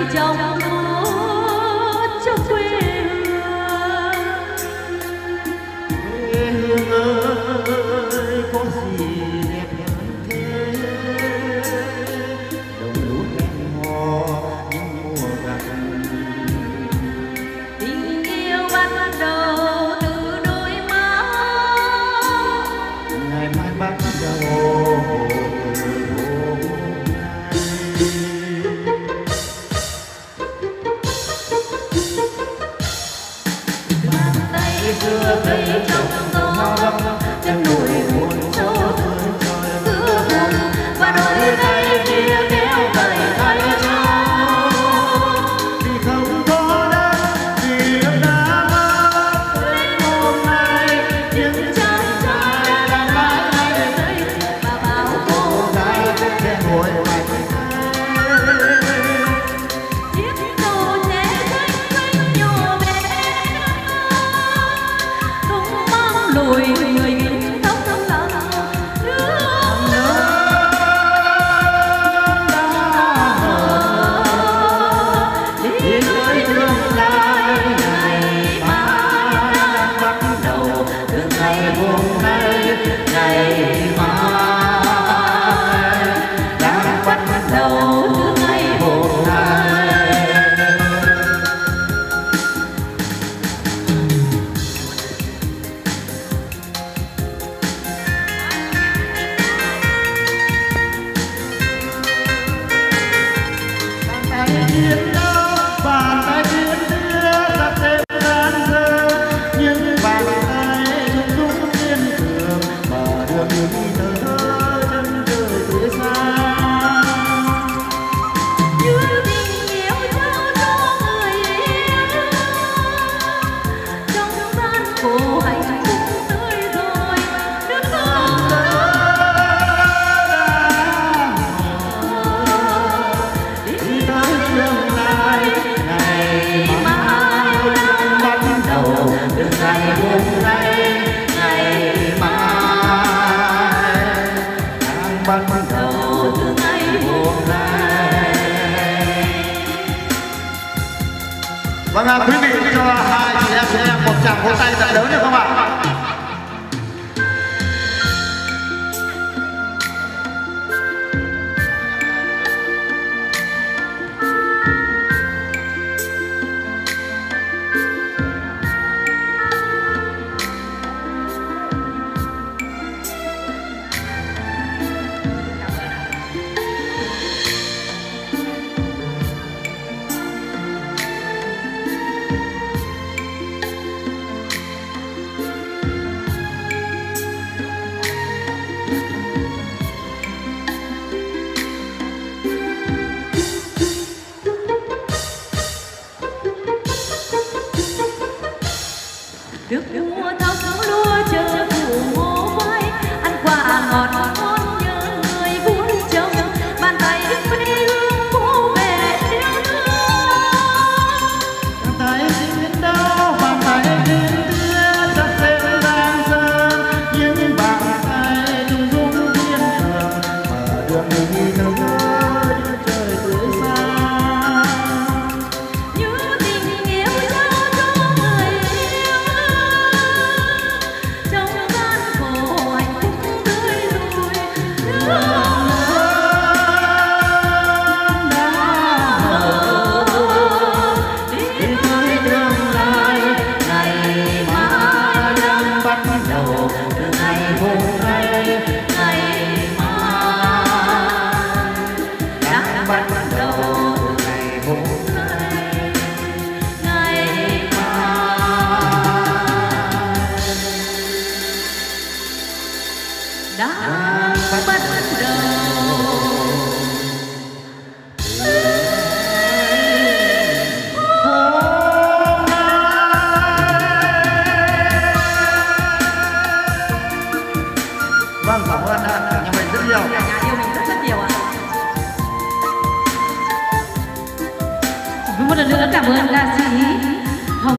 trồng lúa cho quê hương ơi có gì đẹp hơn thế, đồng lúa hẹn hò những mùa gặp, tình yêu bắt đầu từ đôi má, ngày mai bắt đầu xưa cây trong gió chân núi buồn sâu giữa buồn và đôi tay kia kéo cày thay cho vì không có đất vì em đã mất lên hôm nay những chân trai đang mãi mãi đây và bao cô gái sẽ ngồi ngoài chiếc cầu trẻ xanh xanh nhỏ bé không mang lùi người lính tóc lặng đi tới tương lai ngày mai đang bắt đầu từ ngày hôm nay ngày mai đang bắt đầu từ ngày hôm nay. tay chiến đấu bàn tay chiến đưa đặt thêm gian dơ những bàn tay rung rung kiên cường mở đường đi tới chân trời phía xa. Như tình yêu trao cho người yêu trong gian khổ hạnh phúc tươi rồi nước đi tới tương lai ngày mai đang bắt đầu từ ngày hôm nay ngày mai đang bắt đầu từ ngày hôm nay. Vâng quý vị cho hai chị em một tràng vỗ tay thật lớn được không ạ? được mùa thóc lúa chờ phủ mồ vai ăn quả ngọt ngon nhớ người buôn trồng bàn tay quê hương bố mẹ yêu thương tay chiến đấu bàn tay kiên đưa đặt thêm gian dơ những bàn tay rung rung kiên cường mở đường đi tới trời tươi xa. như tình yêu trao cho người yêu trong gian khổ hạnh phúc tươi vui đi tới tương lai ngày mai đang bắt đầu từ ngày hôm nay ngày mai đang bắt đầu từ ngày hôm nay ngày đã bắt đầu. Vâng, cảm ơn nhà mình rất nhiều. Cả nhà yêu mình rất rất nhiều ạ. Một lần nữa cảm ơn ca sĩ